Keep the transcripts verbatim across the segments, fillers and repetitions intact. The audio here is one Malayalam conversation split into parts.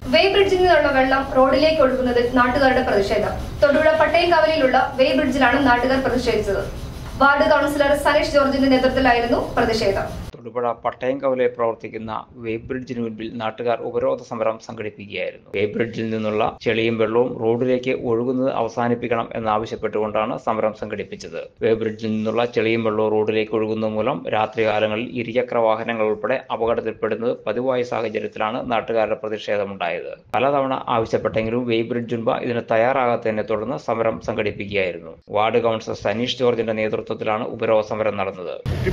വേ ബ്രിഡ്ജിൽ നിന്നുള്ള വെള്ളം റോഡിലേക്ക് ഒഴുകുന്നതിൽ നാട്ടുകാരുടെ പ്രതിഷേധം. തൊടുപുഴ പട്ടയംകാവലിലുള്ള വേ ബ്രിഡ്ജിലാണ് നാട്ടുകാർ പ്രതിഷേധിച്ചത്. വാർഡ് കൗൺസിലർ സനീഷ് ജോർജിന്റെ നേതൃത്വത്തിലായിരുന്നു പ്രതിഷേധം. തൊടുപുഴ പട്ടയംകാവലിൽ പ്രവർത്തിക്കുന്ന വേ ബ്രിഡ്ജിന് മുൻപിൽ നാട്ടുകാർ ഉപരോധ സമരം സംഘടിപ്പിക്കുകയായിരുന്നു. വേ ബ്രിഡ്ജിൽ നിന്നുള്ള ചെളിയും വെള്ളവും റോഡിലേക്ക് ഒഴുകുന്നത് അവസാനിപ്പിക്കണം എന്നാവശ്യപ്പെട്ടുകൊണ്ടാണ് സമരം സംഘടിപ്പിച്ചത്. വേ ബ്രിഡ്ജിൽ നിന്നുള്ള ചെളിയും വെള്ളവും റോഡിലേക്ക് ഒഴുകുന്നത് മൂലം രാത്രികാലങ്ങളിൽ ഇരുചക്ര വാഹനങ്ങൾ ഉൾപ്പെടെ അപകടത്തിൽപ്പെടുന്നത് പതിവായ സാഹചര്യത്തിലാണ് നാട്ടുകാരുടെ പ്രതിഷേധമുണ്ടായത്. പലതവണ ആവശ്യപ്പെട്ടെങ്കിലും വേ ബ്രിഡ്ജ് മുൻപ് ഇതിന് തയ്യാറാകാത്തതിനെ തുടർന്ന് സമരം സംഘടിപ്പിക്കുകയായിരുന്നു. വാർഡ് കൗൺസിലർ സനീഷ് ജോർജിന്റെ നേതൃത്വത്തിലാണ് ഉപരോധ സമരം നടന്നത്.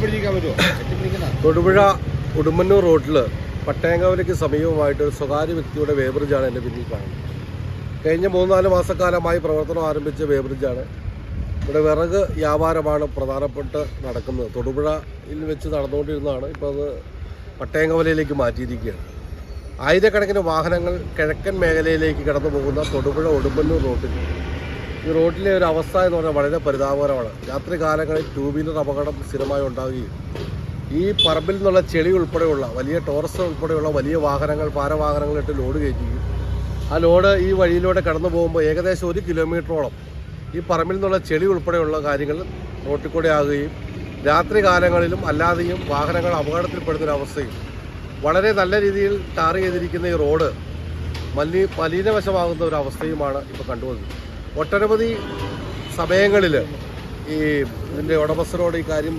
തൊടുപുഴ ഉടുമ്പന്നൂർ റോഡിൽ പട്ടയംകാവലിക്ക് സമീപമായിട്ട് ഒരു സ്വകാര്യ വ്യക്തിയുടെ വേ ബ്രിഡ്ജാണ് എൻ്റെ പിന്നിൽ കാണുന്നത്. കഴിഞ്ഞ മൂന്നാല് മാസക്കാലമായി പ്രവർത്തനം ആരംഭിച്ച വേ ബ്രിഡ്ജാണ്. ഇവിടെ വിറക് വ്യാപാരമാണ് പ്രധാനപ്പെട്ട് നടക്കുന്നത്. തൊടുപുഴയിൽ വെച്ച് നടന്നുകൊണ്ടിരുന്നതാണ്, ഇപ്പോൾ അത് പട്ടയംകാവലിയിലേക്ക് മാറ്റിയിരിക്കുകയാണ്. ആയിരക്കണക്കിന് വാഹനങ്ങൾ കിഴക്കൻ മേഖലയിലേക്ക് കടന്നു പോകുന്ന തൊടുപുഴ ഉടുമ്പന്നൂർ റോഡിൽ ഈ റോഡിലെ ഒരു അവസ്ഥ എന്ന് പറഞ്ഞാൽ വളരെ പരിതാപകരമാണ്. രാത്രി കാലങ്ങളിൽ ടൂ വീലർ അപകടം സ്ഥിരമായി ഉണ്ടാവുകയും ഈ പറമ്പിൽ നിന്നുള്ള ചെളി ഉൾപ്പെടെയുള്ള വലിയ ടോറസ് ഉൾപ്പെടെയുള്ള വലിയ വാഹനങ്ങൾ ഭാരവാഹനങ്ങളിട്ട് ലോഡ് കയറ്റുകയും ആ ലോഡ് ഈ വഴിയിലൂടെ കടന്നു പോകുമ്പോൾ ഏകദേശം ഒരു കിലോമീറ്ററോളം ഈ പറമ്പിൽ നിന്നുള്ള ചെളി ഉൾപ്പെടെയുള്ള കാര്യങ്ങൾ റോട്ടിൽ കൂടെ ആകുകയും രാത്രി കാലങ്ങളിലും അല്ലാതെയും വാഹനങ്ങൾ അപകടത്തിൽപ്പെടുന്നൊരവസ്ഥയും വളരെ നല്ല രീതിയിൽ ടാർ ചെയ്തിരിക്കുന്ന ഈ റോഡ് മലി മലിനവശമാകുന്ന ഒരു അവസ്ഥയുമാണ് ഇപ്പോൾ കണ്ടുവന്നത്. ഒട്ടനവധി സമയങ്ങളിൽ ഈ ഇതിൻ്റെ ഉടമസ്ഥരോട് ഈ കാര്യം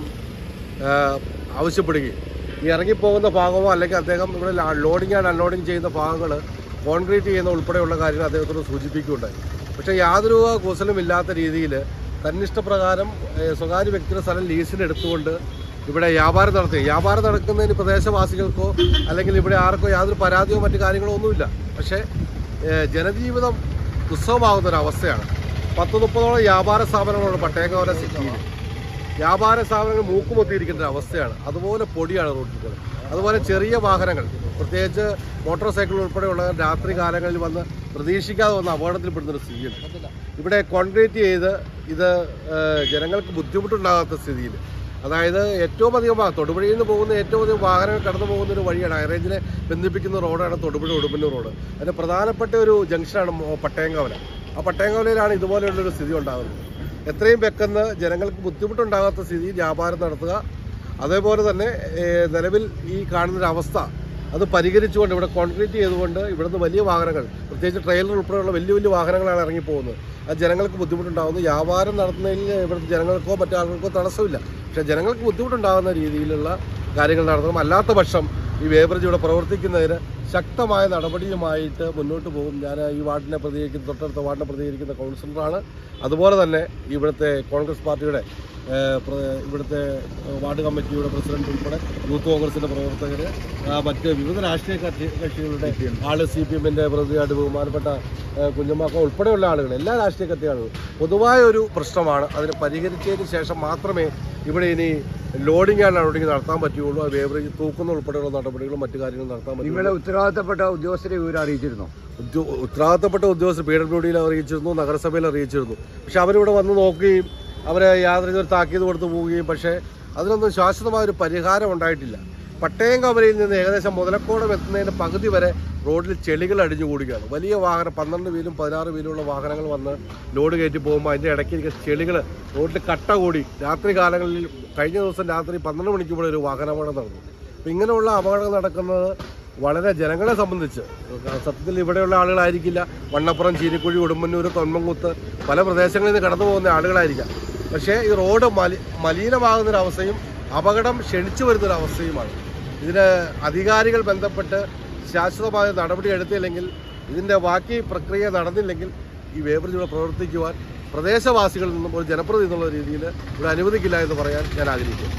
ആവശ്യപ്പെടുകയും ഈ ഇറങ്ങിപ്പോകുന്ന ഭാഗമോ അല്ലെങ്കിൽ അദ്ദേഹം ഇവിടെ ലോഡിംഗ് ആൻഡ് അൺലോഡിങ് ചെയ്യുന്ന ഭാഗങ്ങൾ കോൺക്രീറ്റ് ചെയ്യുന്ന ഉൾപ്പെടെയുള്ള കാര്യങ്ങൾ അദ്ദേഹത്തോട് സൂചിപ്പിക്കുകയുണ്ടായി. പക്ഷേ യാതൊരു കൂസലുമില്ലാത്ത രീതിയിൽ തന്നിഷ്ടപ്രകാരം സ്വകാര്യ വ്യക്തിയുടെ സ്ഥലം ലീസിന് എടുത്തുകൊണ്ട് ഇവിടെ വ്യാപാരം നടത്തി വ്യാപാരം നടക്കുന്നതിന് പ്രദേശവാസികൾക്കോ അല്ലെങ്കിൽ ഇവിടെ ആർക്കോ യാതൊരു പരാതിയോ മറ്റു കാര്യങ്ങളോ ഒന്നുമില്ല. പക്ഷേ ജനജീവിതം ദുസ്സഹമാകുന്നൊരവസ്ഥയാണ്. പത്ത് മുപ്പതോളം വ്യാപാര സ്ഥാപനങ്ങളുണ്ട് പട്ടയംകാവല സിറ്റിയിൽ. വ്യാപാര സ്ഥാപനങ്ങൾ മൂക്കുമൊത്തിയിരിക്കുന്ന ഒരു അവസ്ഥയാണ്. അതുപോലെ പൊടിയാണ് റോഡിൽ കൂടെ. അതുപോലെ ചെറിയ വാഹനങ്ങൾ, പ്രത്യേകിച്ച് മോട്ടോർ സൈക്കിൾ ഉൾപ്പെടെയുള്ള രാത്രി കാലങ്ങളിൽ വന്ന് പ്രതീക്ഷിക്കാതെ വന്ന് അപകടത്തിൽപ്പെടുന്നൊരു സ്ഥിതിയുണ്ട്. ഇവിടെ കോൺക്രീറ്റ് ചെയ്ത് ഇത് ജനങ്ങൾക്ക് ബുദ്ധിമുട്ടുണ്ടാകാത്ത സ്ഥിതിയിൽ, അതായത് ഏറ്റവും അധികം തൊടുപുഴയിൽ നിന്ന് പോകുന്ന ഏറ്റവും അധികം വാഹനങ്ങൾ കടന്നു പോകുന്ന ഒരു വഴിയാണ്. ഹൈറേഞ്ചിനെ ബന്ധിപ്പിക്കുന്ന റോഡാണ് തൊടുപുഴ ഉടുമ്പന്നൂർ റോഡ്. അതിൻ്റെ പ്രധാനപ്പെട്ട ഒരു ജംഗ്ഷനാണ് പട്ടയംകാവല. ആ പട്ടയംകാവലയിലാണ് ഇതുപോലെയുള്ളൊരു സ്ഥിതി ഉണ്ടാകുന്നത്. എത്രയും പെട്ടെന്ന് ജനങ്ങൾക്ക് ബുദ്ധിമുട്ടുണ്ടാകാത്ത സ്ഥിതിയിൽ വ്യാപാരം നടത്തുക, അതേപോലെ തന്നെ നിലവിൽ ഈ കാണുന്നൊരവസ്ഥ അത് പരിഹരിച്ചുകൊണ്ട് ഇവിടെ കോൺക്രീറ്റ് ചെയ്തുകൊണ്ട് ഇവിടുന്ന് വലിയ വാഹനങ്ങൾ, പ്രത്യേകിച്ച് ട്രെയിലർ ഉൾപ്പെടെയുള്ള വലിയ വലിയ വാഹനങ്ങളാണ് ഇറങ്ങിപ്പോകുന്നത്. അത് ജനങ്ങൾക്ക് ബുദ്ധിമുട്ടുണ്ടാകുന്നു. വ്യാപാരം നടത്തുന്നതിൽ ഇവിടുത്തെ ജനങ്ങൾക്കോ മറ്റാളുകൾക്കോ തടസ്സമില്ല. പക്ഷേ ജനങ്ങൾക്ക് ബുദ്ധിമുട്ടുണ്ടാകുന്ന രീതിയിലുള്ള കാര്യങ്ങൾ നടത്തണം. അല്ലാത്ത പക്ഷം ഈ വേ ബ്രിഡ്ജ് ഇവിടെ പ്രവർത്തിക്കുന്നതിന് ശക്തമായ നടപടിയുമായിട്ട് മുന്നോട്ട് പോകും. ഞാൻ ഈ വാർഡിനെ പ്രതികരിക്കുന്ന തൊട്ടടുത്ത വാർഡിനെ പ്രതികരിക്കുന്ന കൗൺസിലറാണ്. അതുപോലെ തന്നെ ഇവിടുത്തെ കോൺഗ്രസ് പാർട്ടിയുടെ ഇവിടുത്തെ വാർഡ് കമ്മിറ്റിയുടെ പ്രസിഡന്റ് ഉൾപ്പെടെ യൂത്ത് കോൺഗ്രസിൻ്റെ പ്രവർത്തകർ, മറ്റ് വിവിധ രാഷ്ട്രീയ കക്ഷി കക്ഷികളുടെ ആൾ, സി പി എമ്മിൻ്റെ പ്രതിനിധിയായിട്ട് ബഹുമാനപ്പെട്ട കുഞ്ഞമ്മാക്ക ഉൾപ്പെടെയുള്ള ആളുകൾ, എല്ലാ രാഷ്ട്രീയ കക്ഷി ആളുകളും പൊതുവായ ഒരു പ്രശ്നമാണ്. അതിന് പരിഹരിച്ചതിന് ശേഷം മാത്രമേ ഇവിടെ ഇനി ലോഡിംഗ് ആൻഡ് അൺലോഡിംഗ് നടത്താൻ പറ്റുകയുള്ളൂ. വേവറേജ് തൂക്കുന്ന ഉൾപ്പെടെയുള്ള നടപടികളും മറ്റു കാര്യങ്ങളും നടത്താൻ പറ്റും. നിങ്ങളുടെ ഉത്തരവാദിത്തപ്പെട്ട ഉദ്യോഗസ്ഥരെ വിവരം അറിയിച്ചിരുന്നു? ഉത്തരവാദിത്തപ്പെട്ട ഉദ്യോഗസ്ഥർ പി ഡബ്ല്യു ഡിയിൽ അറിയിച്ചിരുന്നു, നഗരസഭയിൽ അറിയിച്ചിരുന്നു. പക്ഷെ അവരിവിടെ വന്ന് നോക്കുകയും അവരെ യാതൊരു താക്കീത് കൊടുത്തു പോവുകയും പക്ഷേ അതിനൊന്നും ശാശ്വതമായൊരു പരിഹാരം ഉണ്ടായിട്ടില്ല. പട്ടയംകാവലയിൽ നിന്ന് ഏകദേശം മുതലക്കോടം എത്തുന്നതിന് പകുതി വരെ റോഡിൽ ചെളികൾ അടിഞ്ഞുകൂടുകയാണ്. വലിയ വാഹനം പന്ത്രണ്ട് വീലും പതിനാറ് വീലുള്ള വാഹനങ്ങൾ വന്ന് ലോഡ് കയറ്റി പോകുമ്പോൾ അതിൻ്റെ ഇടയ്ക്ക് ചെളികൾ റോഡിൽ കട്ട കൂടി രാത്രി കാലങ്ങളിൽ കഴിഞ്ഞ ദിവസം രാത്രി പന്ത്രണ്ട് മണിക്ക് കൂടെ ഒരു വാഹനാപകടം നടന്നു. അപ്പം ഇങ്ങനെയുള്ള അപകടങ്ങൾ നടക്കുന്നത് വളരെ ജനങ്ങളെ സംബന്ധിച്ച് സത്യത്തിൽ ഇവിടെയുള്ള ആളുകളായിരിക്കില്ല. വണ്ണപ്പുറം, ചീനിക്കുഴി, ഉടുമ്പന്നൂർ, തൊന്മംകുത്ത് പല പ്രദേശങ്ങളിൽ നിന്ന് കടന്നു പോകുന്ന ആളുകളായിരിക്കാം. പക്ഷേ ഈ റോഡ് മലി മലിനമാകുന്നൊരവസ്ഥയും അപകടം ക്ഷണിച്ചു വരുന്നൊരവസ്ഥയുമാണ്. ഇതിന് അധികാരികൾ ബന്ധപ്പെട്ട് ശാശ്വതമായ നടപടി എടുത്തില്ലെങ്കിൽ, ഇതിൻ്റെ ബാക്കി പ്രക്രിയ നടന്നില്ലെങ്കിൽ ഈ വേ ബ്രിഡ്ജ് ഇവിടെ പ്രവർത്തിക്കുവാൻ പ്രദേശവാസികളിൽ നിന്നും ഒരു ജനപ്രതിനിധി എന്നുള്ള രീതിയിൽ ഇവിടെ അനുവദിക്കില്ല എന്ന് പറയാൻ ഞാൻ ആഗ്രഹിക്കുന്നു.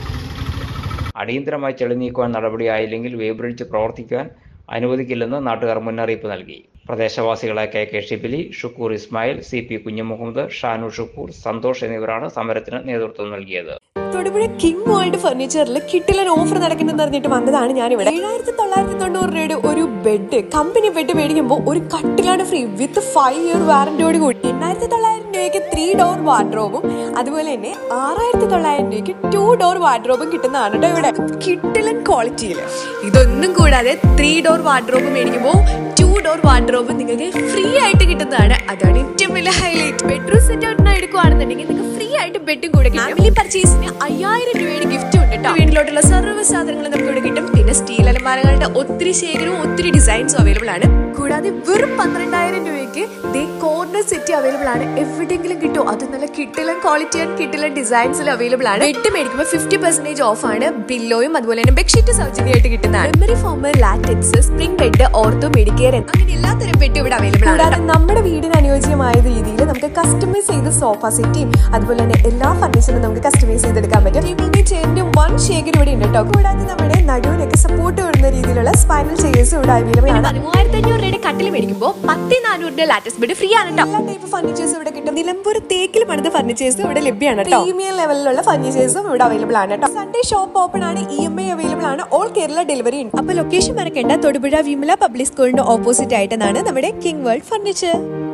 അടിയന്തരമായി ചെളി നീക്കുവാൻ നടപടിയായില്ലെങ്കിൽ വേ ബ്രിഡ്ജ് പ്രവർത്തിക്കുവാൻ അനുവദിക്കില്ലെന്ന് നാട്ടുകാർ മുന്നറിയിപ്പ് നൽകി. പ്രദേശവാസികളായ K K Shibili, Shukkur Ismail, C P Kunjumuhammed, Shanu Shukkur, Santhosh എന്നിവരാണ് സമരത്തിന് നേതൃത്വം നൽകിയത്. തൊടുപുഴ കിങ് വേൾഡ് ഫർണിച്ചറിൽ കിട്ടിലൻ ഓഫർ നടക്കുന്നെന്ന് അറിഞ്ഞിട്ട് വന്നതാണ് ഞാനിവിടെ. ഏഴായിരത്തി തൊള്ളായിരത്തി തൊണ്ണൂറ് രൂപയുടെ ഒരു ബെഡ് കമ്പനി ബെഡ് മേടിക്കുമ്പോൾ ഒരു കട്ടിലാണ് ഫ്രീ വിത്ത് ഫൈവ് ഇയർ വാറന്റിയോട് കൂടി. എണ്ണായിരത്തി തൊള്ളായിരം രൂപയ്ക്ക് ത്രീ ഡോർ വാർഡ്രോബും അതുപോലെ തന്നെ ആറായിരത്തി തൊള്ളായിരം രൂപയ്ക്ക് ടു ഡോർ വാർഡ്രോബും കിട്ടുന്നതാണ് കേട്ടോ ഇവിടെ. കിട്ടിലൻ ക്വാളിറ്റിയിൽ ഇതൊന്നും കൂടാതെ ത്രീ ഡോർ വാർഡ്രോബ് മേടിക്കുമ്പോൾ ടു ഡോർ വാർഡ്രോബ് നിങ്ങൾക്ക് ഫ്രീ ആയിട്ട് കിട്ടുന്നതാണ്. അതാണ് ഏറ്റവും വലിയ ഹൈലൈറ്റ്. ബെഡ്റൂം സെറ്റ് ഔട്ടിന് എടുക്കുകയാണെന്നുണ്ടെങ്കിൽ നിങ്ങൾക്ക് ഫ്രീ ആയിട്ട് ബെഡും കൂടെ കിട്ടും. ഫാമിലി പർച്ചേസിന് അയ്യായിരം രൂപയുടെ ഗിഫ്റ്റ് ഉണ്ട് കേട്ടോ. വീട്ടിലോട്ടുള്ള സർവ്വ സാധനങ്ങൾ നമുക്ക് ഇവിടെ കിട്ടും. പിന്നെ സ്റ്റീൽ അലമാരകളുടെ ഒത്തിരി ശേഖരവും ഒത്തിരി ഡിസൈൻസും അവൈലബിൾ ആണ്. കൂടാതെ വെറും പന്ത്രണ്ടായിരം രൂപയ്ക്ക് ദേ കോർണർ സെറ്റ് അവൈലബിൾ ആണ്. എവിടെയെങ്കിലും കിട്ടും. അത് നല്ല കിട്ടിലൻ ക്വാളിറ്റി ആൻഡ് കിട്ടിലൻ ഡിസൈൻസിൽ അവൈലബിൾ ആണ്. ബെഡ് മേടിക്കുമ്പോൾ ഫിഫ്റ്റി പെർസെന്റേജ് ഓഫ് ആണ്. ബില്ലോയും അതുപോലെ തന്നെ ബെഡ്ഷീറ്റ് സൗജന്യമായിട്ട് കിട്ടുന്നതാണ്. Memory foam, latex, spring bed, ortho, medicare അങ്ങനെ എല്ലാത്തരം ബെഡ് ഇവിടെ അവൈലബിൾ ആണ്. കൂടാതെ നമ്മുടെ വീടിന് അനുയോജ്യമായ രീതിയിൽ നമുക്ക് കസ്റ്റമൈസ് ചെയ്ത് സോഫ സെറ്റും അതുപോലെ തന്നെ എല്ലാ ഫർണിച്ചറും നമുക്ക് കസ്റ്റമൈസ് ചെയ്തെടുക്കാൻ പറ്റും. ലിവിംഗ് ചെയറിന്റെ വൺ ശേഖരം ഇവിടെ ഉണ്ട് കേട്ടോ. കൂടാതെ നമ്മുടെ നടുവിനൊക്കെ സപ്പോർട്ട് വരുന്ന രീതിയിലുള്ള സ്പൈനൽ ചെയേഴ്സ് ഇവിടെ അവൈലബിൾ ആണ്. മൂവായിരത്തി അഞ്ഞൂറ് രൂപയുടെ കട്ടിൽ മേടിക്കുമ്പോൾ പത്ത് നാനൂറിന്റെ ലാറ്റസ്റ്റ് ബെഡ് ഫ്രീ ആണ്. എല്ലാ ടൈപ്പ് ഫർണിച്ചേഴ്സ് ഇവിടെ കിട്ടും. നിലമ്പൂർ തേക്കിൽ പണിത ഫർണിച്ചേഴ്സും ഇവിടെ ലഭ്യമാണ്. പ്രീമിയം ലെവലിലുള്ള ഫർണിച്ചേഴ്സും ഇവിടെ അവൈലബിൾ ആണ് കേട്ടോ. സൺഡേ ഷോപ്പ് ഓപ്പൺ ആണ്. ഇ എം ഐ അവൈലബിൾ ആണ്. ഓൾ കേരള ഡെലിവറി ഉണ്ട്. അപ്പൊ ലൊക്കേഷൻ മറക്കേണ്ട. തൊടുപുഴ വിമല പബ്ലിക് സ്കൂളിന്റെ ഓപ്പോസിറ്റ് ആയിട്ടാണ് നമ്മുടെ കിങ് വേൾഡ് ഫർണിച്ചർ.